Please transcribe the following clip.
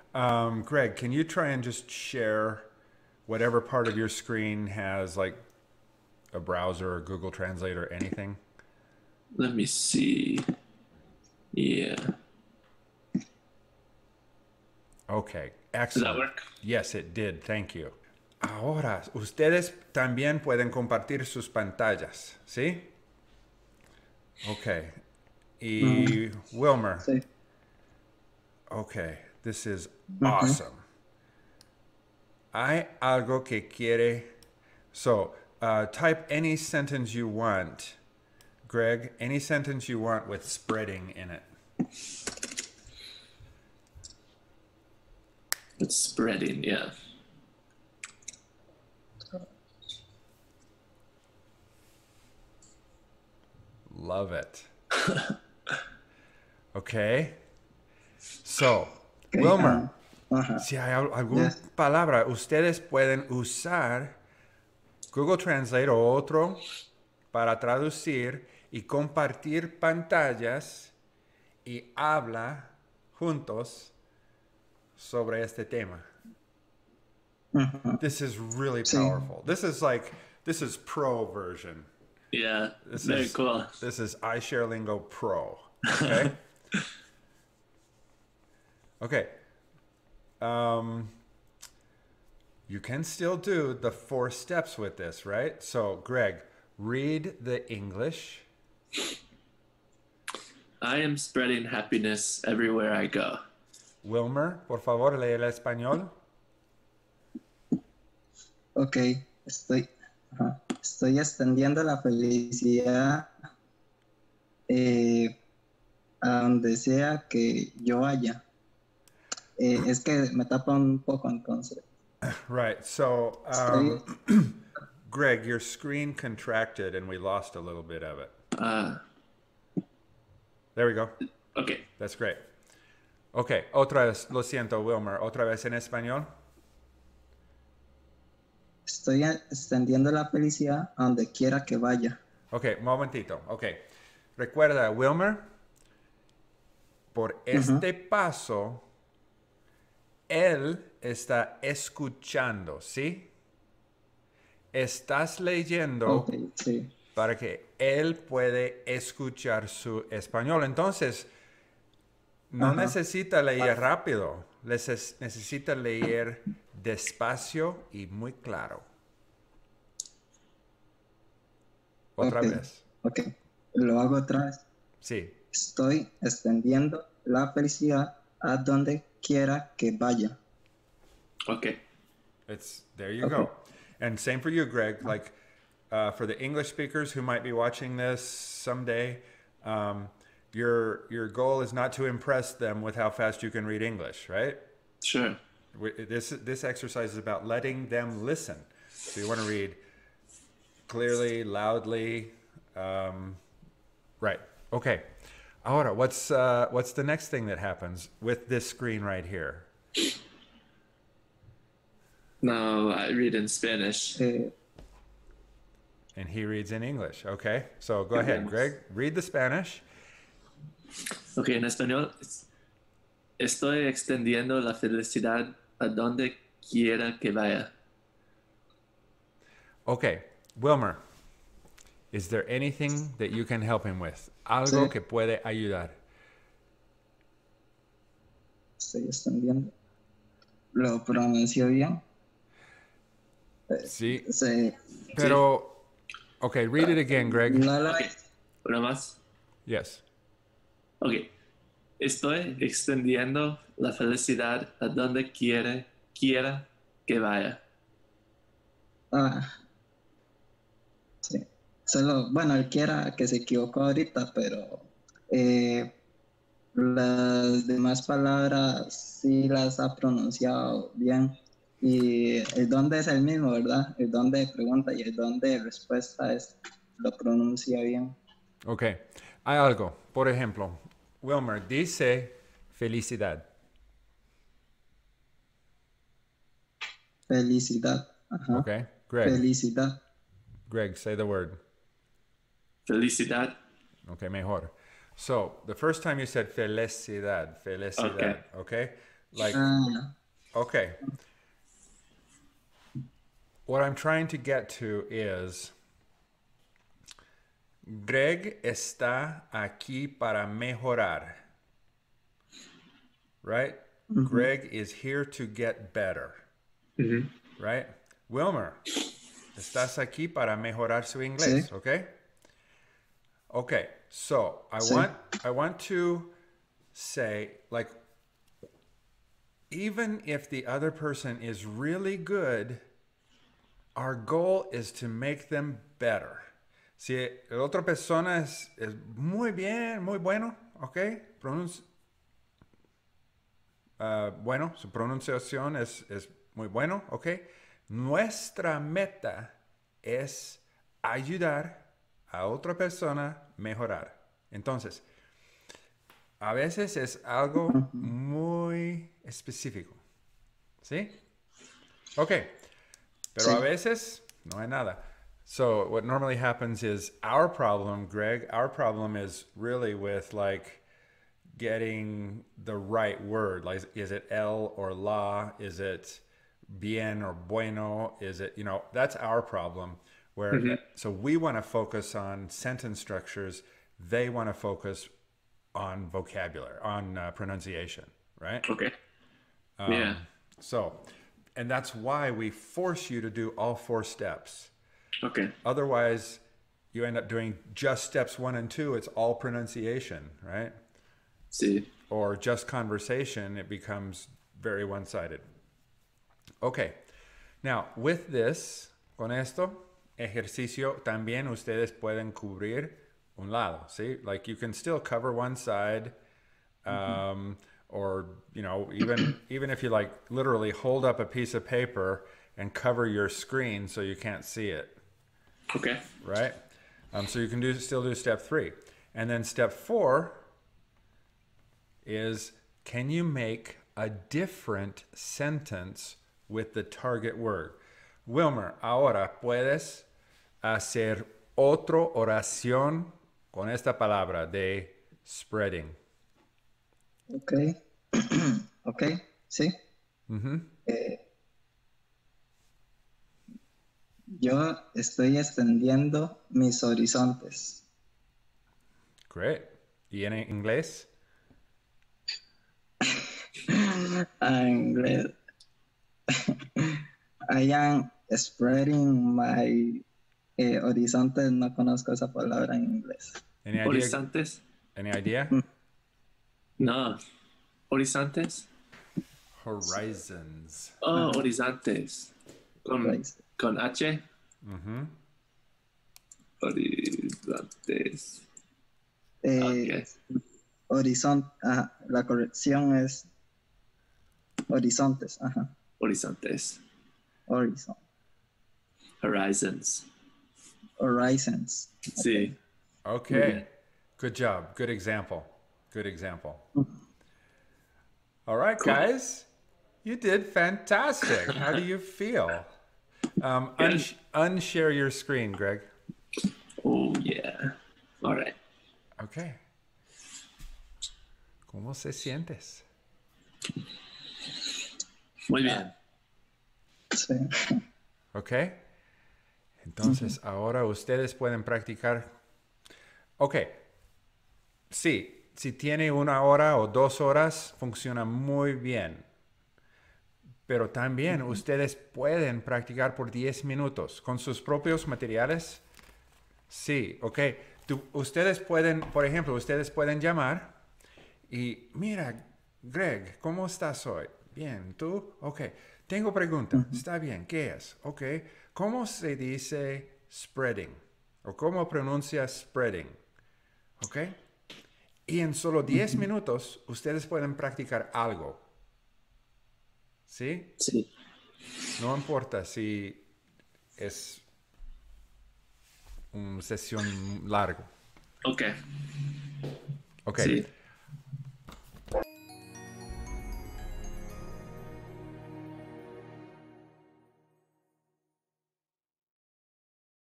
Greg, can you try and just share whatever part of your screen has like a browser or Google Translate or anything? Let me see. Yeah. Okay, Does that excellent. work? Yes, it did. Thank you. Ahora, ustedes también pueden compartir sus pantallas, ¿sí? Okay. Mm, Y Wilmer, sí. okay, this is Ujú. awesome. Hay algo que quiere. So, type any sentence you want, Greg, any sentence you want with spreading in it. It's spreading, yeah. Love it. Okay. So, Okay, Wilmer, ajá. si hay alguna Yes. palabra, ustedes pueden usar Google Translate o otro para traducir y compartir pantallas y habla juntos sobre este tema. Ujú. This is really Sí. powerful. This is pro version. Yeah, This very is cool. This is iShareLingo Pro. Okay. Okay. You can still do the 4 steps with this, right? So, Greg, read the English. I am spreading happiness everywhere I go. Wilmer, por favor, lee el español. Ok, estoy extendiendo la felicidad eh, a donde sea que yo vaya. Es que me tapa un poco entonces. Right. So, Estoy, Greg, your screen contracted and we lost a little bit of it. There we go. Okay. That's great. Okay, otra vez, lo siento, Wilmer. Otra vez en español. estoy extendiendo la felicidad a donde quiera que vaya. Okay, un momentito. Okay. Recuerda, Wilmer, por este paso, él está escuchando, ¿sí? Estás leyendo Ok, sí. para que él puede escuchar su español. Entonces, no Ajá. necesita leer rápido, necesita leer despacio y muy claro. Otra Ok, vez. ok. Lo hago otra vez. Sí. Estoy extendiendo la felicidad a donde quiera que vaya. Okay. There you Okay. go. And same for you, Greg. Like for the English speakers who might be watching this someday, your goal is not to impress them with how fast you can read English, right? Sure. This exercise is about letting them listen. So you want to read clearly, loudly, right? Okay. Ahora, what's the next thing that happens with this screen right here? Now I read in Spanish. Eh, And he reads in English. Okay. So go ahead, Greg. Read the Spanish. Okay, en español. Estoy extendiendo la felicidad a donde quiera que vaya. Okay. Wilmer, is there anything that you can help him with? Algo Sí. que puede ayudar. Estoy extendiendo. ¿Lo pronuncio bien? Sí. Sí. Pero, okay, read it again, Greg. No lo Okay. Una más. Yes. Ok. Estoy extendiendo la felicidad a donde quiera que vaya. Ah, sí. Solo, bueno, él quiera que se equivocó ahorita, pero las demás palabras sí las ha pronunciado bien. Y el dónde es el mismo, ¿verdad? El dónde de pregunta y el dónde de respuesta lo pronuncia bien. Okay. Hay algo. Por ejemplo, Wilmer dice felicidad. Felicidad. Ajá. Okay. Greg. Felicidad. Greg, say the word. Felicidad. Okay, mejor. So, the first time you said felicidad. Okay? Like, Ah, okay. What I'm trying to get to is Greg está aquí para mejorar, right? Greg is here to get better, right? Wilmer, estás aquí para mejorar su inglés, sí, okay? Okay, so sí. I want to say, like, even if the other person is really good, our goal is to make them better. Si la otra persona es muy bien, muy bueno, ¿ok? Bueno, su pronunciación es muy bueno, ¿ok? Nuestra meta es ayudar a otra persona a mejorar. Entonces, a veces es algo muy específico, ¿sí? Ok, pero a Sí. veces no hay nada. So what normally happens is our problem, Greg, our problem is really with like getting the right word. Like, is it el or la? Is it bien or bueno? Is it, that's our problem. Where so we want to focus on sentence structures. They want to focus on vocabulary, on pronunciation, right? Okay. Yeah. So, and that's why we force you to do all 4 steps. Okay. Otherwise, you end up doing just steps 1 and 2. It's all pronunciation, right? Sí. Or just conversation. It becomes very one-sided. Okay. Now, with this, con esto, ejercicio, también ustedes pueden cubrir un lado, ¿sí? Like you can still cover one side, or, even if you like literally hold up a piece of paper and cover your screen so you can't see it. Okay. Right? So you can still do step 3. And then step 4 is, can you make a different sentence with the target word? Wilmer, ahora puedes hacer otra oración con esta palabra de spreading. Ok. Ok, sí. Eh, yo estoy extendiendo mis horizontes. Great. ¿Y en inglés? And I am spreading my horizontes. No conozco esa palabra en inglés. Any idea? Horizontes. Any idea? No. Horizontes. Horizons. Oh, horizontes. Right. Con H. Horizontes. Okay. Horizonte. Ajá, la corrección es horizontes. Ajá. Horizontes. Horizon. Horizons. Horizons. Sí. Okay. Good job. Good example. Good example. All right, guys. You did fantastic. How do you feel? Unshare your screen, Greg. Oh, yeah. All right. Okay. ¿Cómo se sientes? Muy bien. Sí. Okay. Entonces, ahora ustedes pueden practicar. Okay. Sí, si tiene 1 hora o 2 horas, funciona muy bien. Pero también ustedes pueden practicar por 10 minutos con sus propios materiales. Sí, ok. Ustedes pueden, por ejemplo, ustedes pueden llamar y, mira, Greg, ¿cómo estás hoy? Bien, ¿tú? Ok. Tengo pregunta. Está bien, ¿qué es? Ok. ¿Cómo se dice spreading? ¿O cómo pronuncia spreading? Ok. Y en solo 10 minutos, ustedes pueden practicar algo. ¿Sí? Sí. No importa si es una sesión larga. Ok. Ok. Sí.